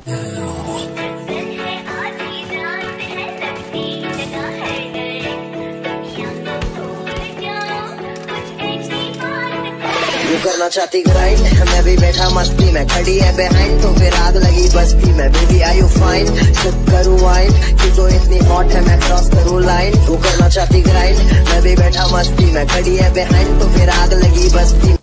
तू करना चाहती ग्राइंड, मैं भी बैठा मस्ती में, खड़ी है बिहाइंड तो फिर आग लगी बस्ती में। Baby are you fine, sip करूँ वाइन, तू तो इतनी हॉट है मैं क्रॉस करूँ लाइन। तू करना चाहती ग्राइंड, मैं भी बैठा मस्ती में, खड़ी है बिहाइंड तो फिर आग लगी बस्ती में।